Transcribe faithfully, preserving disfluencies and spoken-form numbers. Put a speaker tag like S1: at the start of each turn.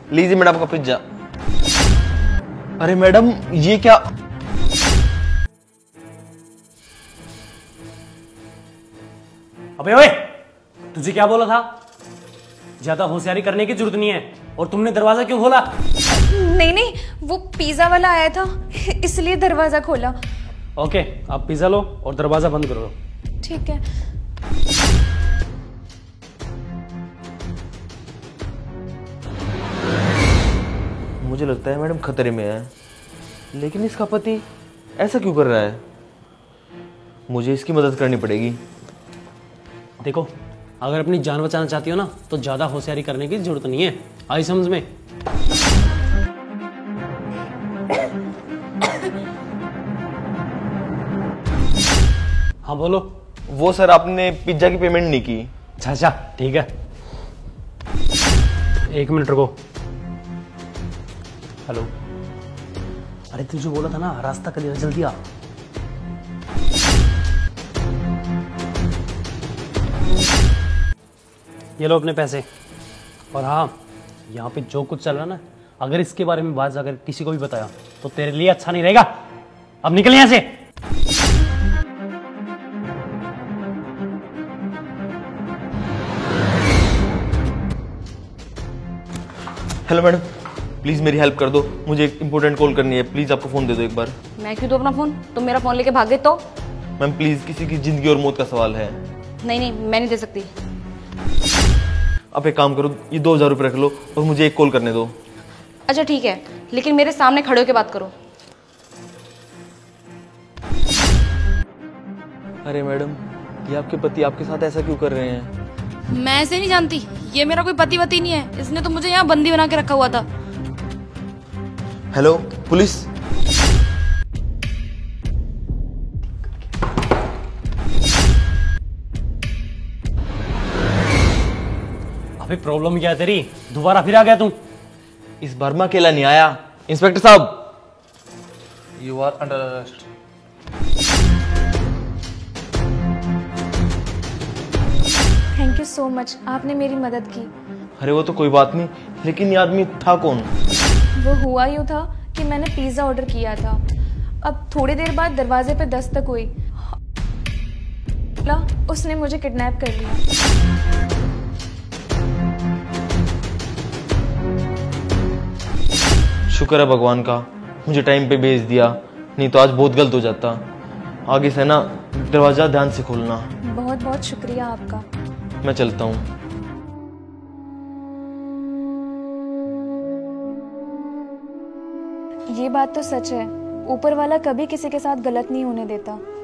S1: लीजिए मैडम का पिज्जा। अरे मैडम ये क्या?
S2: अबे ओए, तुझे क्या बोला था? ज्यादा होशियारी करने की जरूरत नहीं है। और तुमने दरवाजा क्यों खोला?
S3: नहीं नहीं, वो पिज्जा वाला आया था इसलिए दरवाजा खोला।
S2: ओके, आप पिज्जा लो और दरवाजा बंद करो।
S3: ठीक है।
S1: मुझे लगता है मैडम खतरे में है, लेकिन इसका पति ऐसा क्यों कर रहा है? मुझे इसकी मदद करनी पड़ेगी।
S2: देखो, अगर अपनी जान बचाना चाहती हो ना तो ज्यादा होशियारी करने की जरूरत नहीं है। आई समझ में? हाँ बोलो।
S1: वो सर आपने पिज्जा की पेमेंट नहीं की।
S2: अच्छा अच्छा ठीक है, एक मिनट रुको। हेलो, अरे तुझे बोला था ना रास्ता कर, जल्दी आ। ये लो अपने पैसे। और हाँ, यहाँ पे जो कुछ चल रहा है ना, अगर इसके बारे में बात अगर किसी को भी बताया तो तेरे लिए अच्छा नहीं रहेगा। अब निकल यहाँ से।
S1: हेलो मैडम, प्लीज मेरी हेल्प कर दो, मुझे एक इंपॉर्टेंट कॉल करनी है। प्लीज आपको फोन दे दो एक बार।
S3: मैं क्यों दूं अपना फोन? तुम मेरा फोन लेके भागे तो?
S1: मैम प्लीज, किसी की जिंदगी और मौत का सवाल है।
S3: नहीं नहीं, मैं नहीं दे सकती।
S1: आप एक काम करो, ये दो हजार रुपये रख लो और मुझे एक कॉल करने दो।
S3: अच्छा ठीक है, लेकिन मेरे सामने खड़े होकर बात करो।
S1: अरे मैडम, ये आपके पति आपके साथ ऐसा क्यों कर रहे हैं?
S3: मैं ऐसे नहीं जानती, ये मेरा कोई पति वती नहीं है। इसने तो मुझे यहाँ बंदी बना के रखा हुआ था।
S1: Hello police.
S2: अबे प्रॉब्लम क्या है तेरी? दोबारा फिर आ गया तू?
S1: इस बार मैं अकेला नहीं आया। इंस्पेक्टर साहब, you are under arrest.
S3: Thank you so much, आपने मेरी मदद की।
S1: अरे वो तो कोई बात नहीं, लेकिन ये आदमी था कौन?
S3: वो हुआ यूँ था कि मैंने पिज्ज़ा ऑर्डर किया था। अब थोड़ी देर बाद दरवाजे पे दस्तक हुई, उसने मुझे किडनैप कर लिया।
S1: शुक्र है भगवान का, मुझे टाइम पे भेज दिया, नहीं तो आज बहुत गलत हो जाता। आगे से ना दरवाजा ध्यान से खोलना।
S3: बहुत बहुत शुक्रिया आपका।
S1: मैं चलता हूँ।
S3: ये बात तो सच है, ऊपर वाला कभी किसी के साथ गलत नहीं होने देता।